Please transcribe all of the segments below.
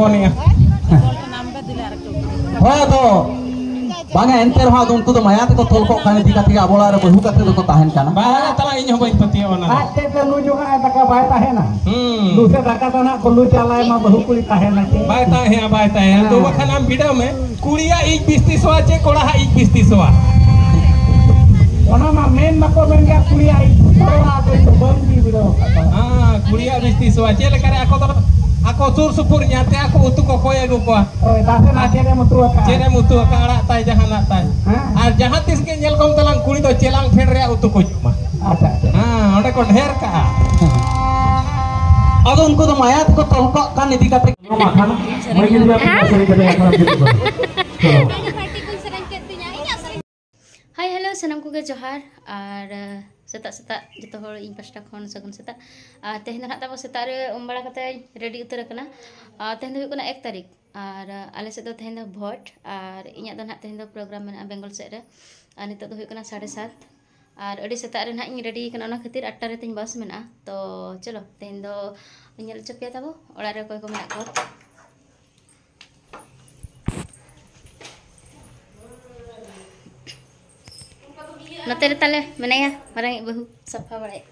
phone ya. Oh to bangga enter ha don tu to maya te ko tol ko kan di kati abola re bahu kati to ko tahen kana Bah tala inyo ba impati ona. Ate te lu juga taka bae tahena. Lu se taka tana kulu chalai ma bahu kuli tahena ke. Baita hai. तो वखन हम video में कुड़िया एक 20-30 चे कोड़ा एक 20-30 Ona ma main ma ko men ga kuli ai. Tora to bandi video kata. कुड़िया 20-30 चे lekare ako sur supur nyate aku utuk ko koya go ko Oh, tase na chere mutu ka. cere mutu ka arak tai jahan nak tai ar jahan tis ke nyel kom talang kuri do celang phen rea utuk ko ma Acha. onde ko dher ka ado unko to maya te ko tol ko kan di kati Makan. Bagi dia sering kada yang orang gitu. Hai hello sanam kuge johar ar setak-setak joto hor ing pasta khon sagun setak tehna nak tabo setak re umbara kate ready utar kana tehna hu kana 1 tarik ar ale se do tehna bhot ar inya do nak tehna program mena Bengal se re nito do hu kana 7:30 ar adi setak re nak ing ready kana ona khatir 8 re tin bus mena to chalo tehna do nyel chapia tabo ora re koy ko mena ko Nate tale menaya marang bahu safa bae.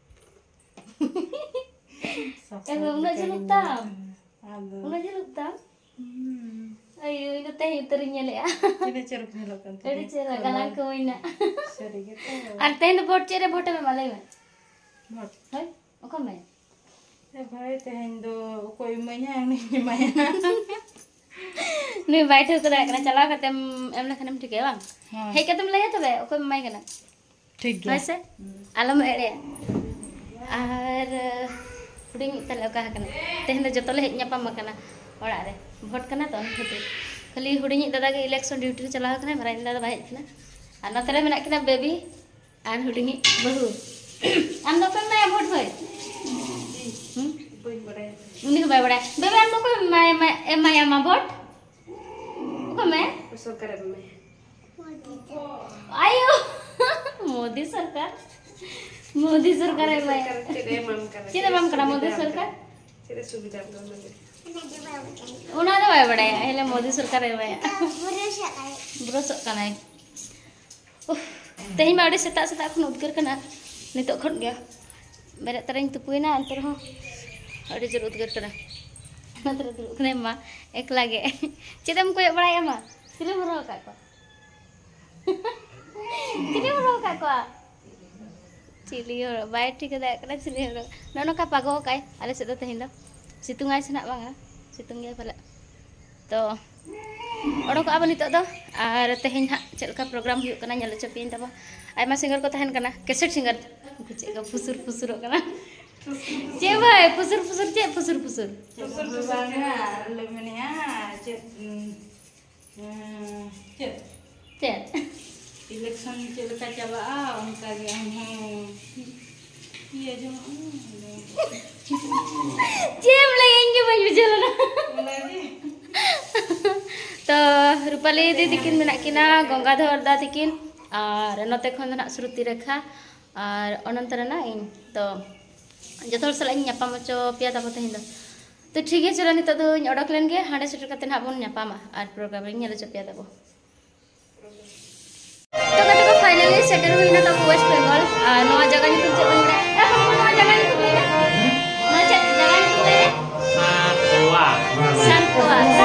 Una jaluk tam. Una jaluk tam. Ayo itu teh uterinya le ya. Ini ceruk nyalokan. Edi cera galang ko ina. Seri gitu. Arte ndo bot cere bot me malai me. Bot. Hai, okam me. Bhai tehen do koi manya yang ni maya. Nui बैठे तो रह करना चला करते हम ना खाने में ठीक है बांग है क्या तुम ले जाते हो कोई माय करना ठीक है वैसे आलम एड़े आर पुडिंग तले का करना तेहन जतो ले न्यापा मकना ओड़ा रे भोट करना तो खते खाली हुडिंग दादा के इलेक्शन ड्यूटी चला करना मरा दादा भाई करना आ नतरे में ना बेबी आर हुडिंग बहु हम तो पे मैं भोट भाई उन्हीं को भाई बड़ा बेबी हम तो मैं मा भोट को मैं सरकार में आयो मोदी सरकार है मैं चिरे माम करा मोदी सरकार चिरे सुविधा कर उना दे भाई बड़ा है मोदी सरकार है मैं बुरस कना है तेही में अड़ी सेता सेता खन उद्गार कना नितो खन गया बेरे तरह तुपुइना अंतर हो अड़ी जरूर उद्गार कना नतर दुरुक ने मा एकला गे चिदम को बड़ाया मा चिरे मरो का को चिरे मरो का को चिली हो बाय ठीक है कना चिली हो ननो का पागो काय आले से तो तेहिन दो सितुंग आइ सना बांगा सितुंग गे पले तो ओडो को अब नितो दो आर तेहिन हा चलका प्रोग्राम हुयो कना नेल चपिन तबा आयमा सिंगर को तहन कना कैसेट सिंगर चेगा फुसुर फुसुर कना चे भाई फुसुर फुसुर चे फुसुर फुसुर बांगा लेमनिया चे इलेक्शन चलका चला उनका गे हम ये जो जेम लेंगे भाई चलो ना तो रूपाली दी दिकिन मेना किना गंगाधर दा दिकिन और नते खन ना श्रुति रेखा और अनंतर ना इन तो जतोर सला ᱧᱟᱯᱟᱢ ᱪᱚ ᱯᱮᱭᱟ ᱛᱟᱵᱚ ᱛᱮᱦᱮᱧ ᱫᱚ तो ठीक है चलो नितो दो ओडक लेन गे हांडे सेटर कते ना बन ᱧᱟᱯᱟᱢᱟ और प्रोग्राम रे नेल ᱪᱚ ᱯᱮᱭᱟ ᱛᱟᱵᱚ तो कते को फाइनली सेटर हुईना तो वेस्ट बंगाल नवा जगह नितुम चे बन नवा जगह नितुम ले ना चे जगह नितुम ले सांकुआ तो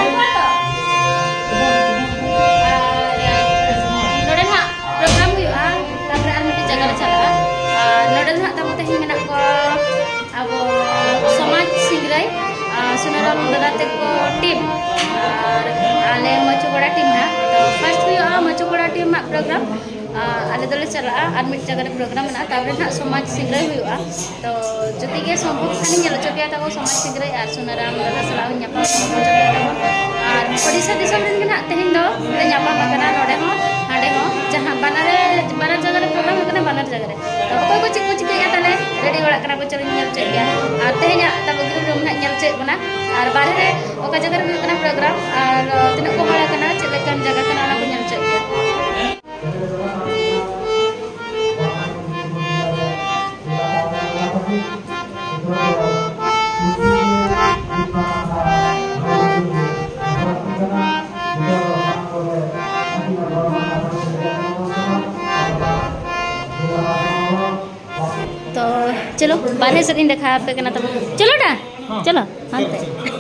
नोडे ना प्रोग्राम हुआ तापर आर मिटे जगह चला नोडे ना तब तेहिन मेना को अब समाज सिंगराई सुनराम दादा तक टीम और आले मचुगड़ा टीम ना तो फर्स्ट हुआ मचुगड़ा टीम मा प्रोग्राम आले दले चला और मिट जगह प्रोग्राम ना तापर ना समाज सिंगराई हुआ तो जति के संभव खानी नेल चपिया तब समाज सिंगराई और सुनराम दादा सला ᱧᱟᱯᱟᱢ चपिया तब और ओडिसा दिसम रेन के ना तेहिन दो ᱧᱟᱯᱟᱢ आकना नोडे हो हांडे हो जहां बानर जगह रे प्रोग्राम होकना बानर जगह रे तो कोई को चिको चिकया ताले रेडी बड़ा कना को चल नेल चपिया और तेहिना तब ग्रुप रूम ना नेल चेक बना और बाहर रे ओका जगह रे होकना प्रोग्राम और तिना को हड़ा कना चेलेकन जगह कना ना को नेल चपिया बारह से दिन देखा पे करना तब चलो ना चलो हांते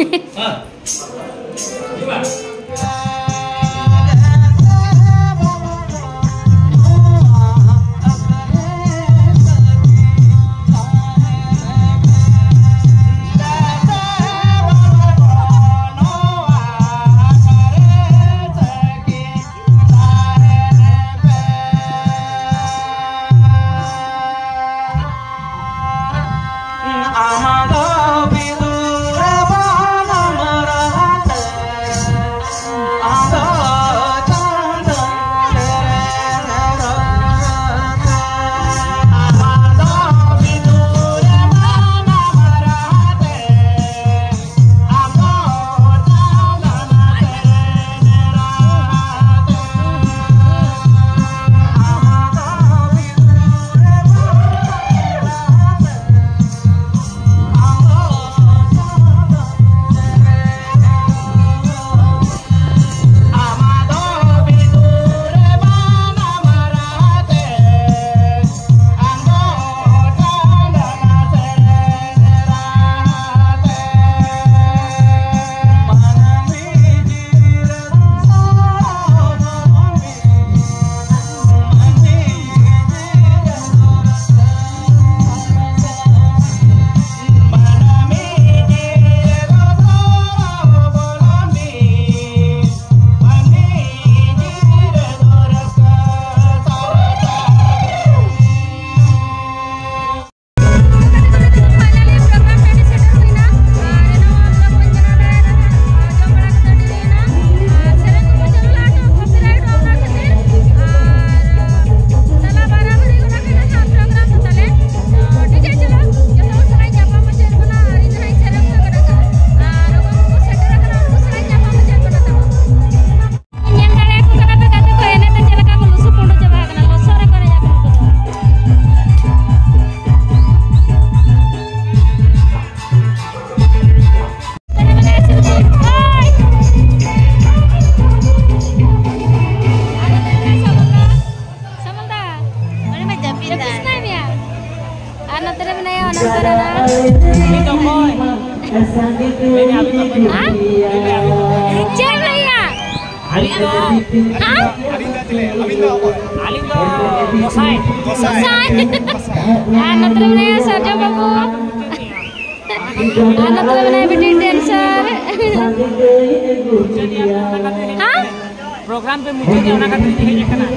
प्रोग्राम पे मुझे जाना का तुझे हेज करना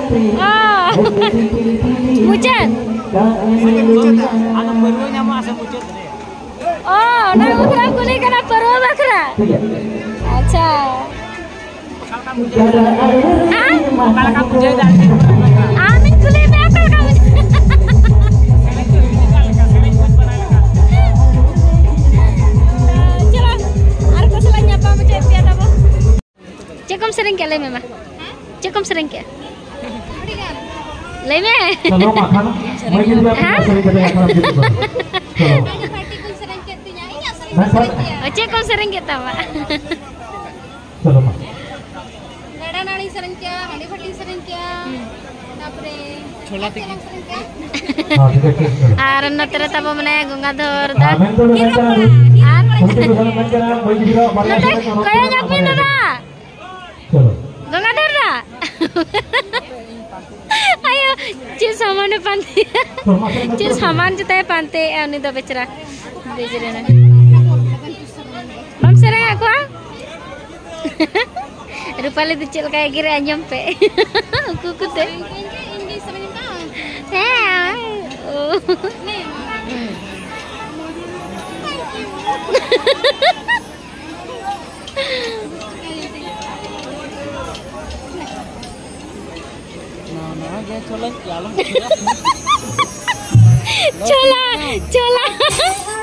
मुझे आना परवो ᱧᱟᱢᱚᱜ ᱟᱥᱮ मुझे ना बकरा कुली करना परवो बकरा अच्छा हां बाला का मुझे डालते आमिन कुली में कर का चलो आर को सला nyapa मुझे पिया तब चेकम sering ke le mema चेकम sering ke ले में चलो माखन मैं ये भी आपको सही करने का काम चलो चेकम sering ke तब चलो मा नड़ा नाड़ी सरंग क्या हंडी फटी सरंग क्या तापरे छोला टिकी हां ठीक है आर नतरे तब मने गंगाधर दा मैं तो नहीं कर छोटे गुजर मत करना कोई भी बाला कया जापी दादा चलो गंगाधर दा ayo ची सामान पांते ची सामान जते पांते उनी दो बेचारा बेचारे ने बम सेरे aku रूपाली दी चल काया गिरे अंजम पे कुकु ते इंगी सरंग का हां चला चला